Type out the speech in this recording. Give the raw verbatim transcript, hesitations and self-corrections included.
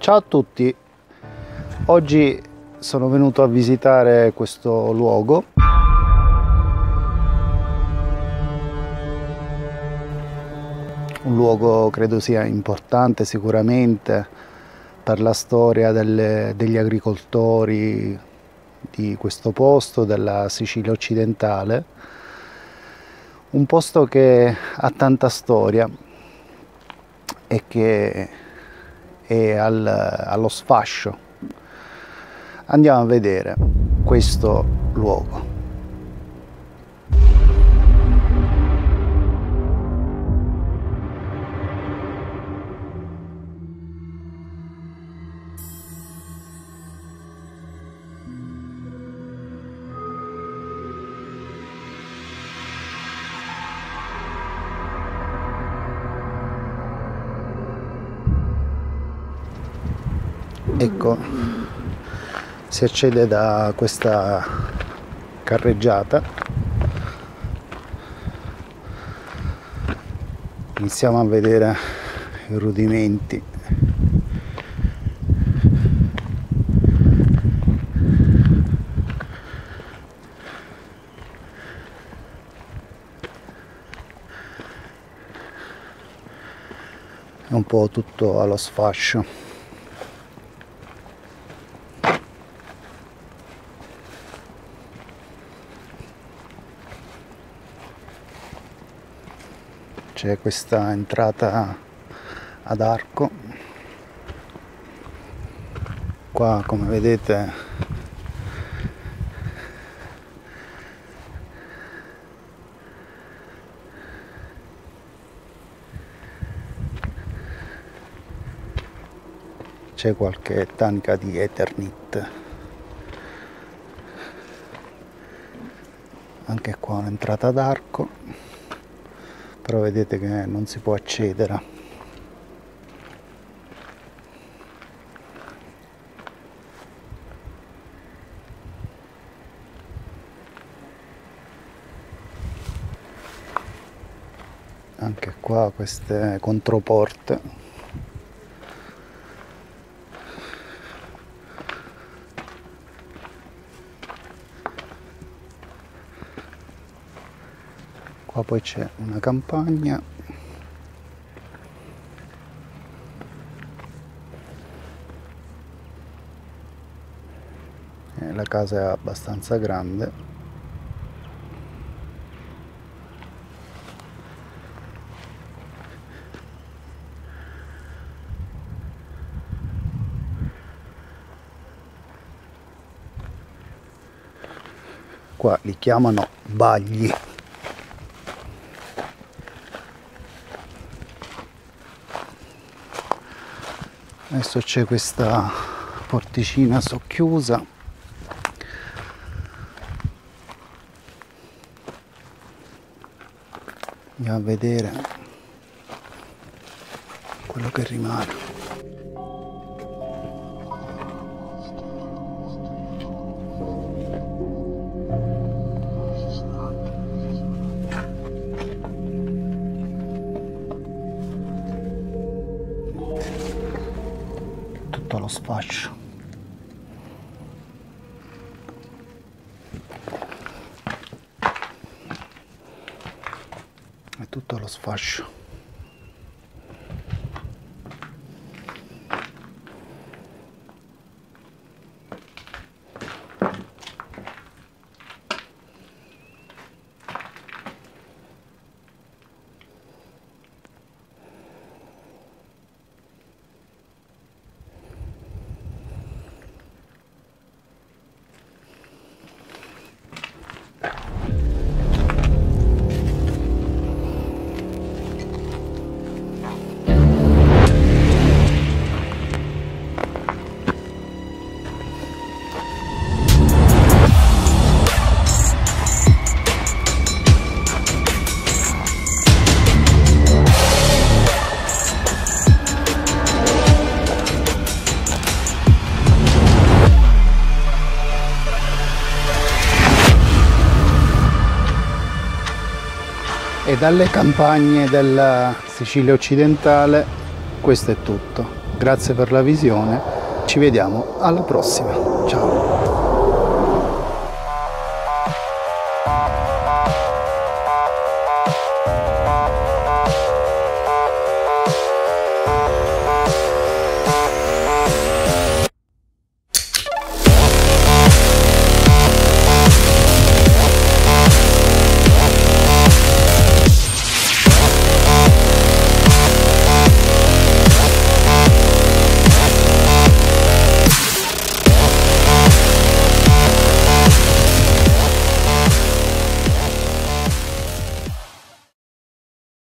Ciao a tutti, oggi sono venuto a visitare questo luogo. Un luogo credo sia importante sicuramente per la storia delle, degli agricoltori di questo posto, della Sicilia occidentale. Un posto che ha tanta storia e che è al, allo sfascio. Andiamo a vedere questo luogo. Ecco, si accede da questa carreggiata. Iniziamo a vedere i rudimenti. È un po' tutto allo sfascio. C'è questa entrata ad arco. Qua, come vedete, c'è qualche tanca di Eternit. Anche qua un'entrata ad arco, però vedete che non si può accedere. Anche qua queste controporte. Qua poi c'è una campagna. E la casa è abbastanza grande. Qua li chiamano bagli. Adesso c'è questa porticina socchiusa. Andiamo a vedere quello che rimane. Tutto allo sfascio. È tutto allo sfascio. E dalle campagne della Sicilia occidentale questo è tutto. Grazie per la visione, ci vediamo alla prossima, ciao!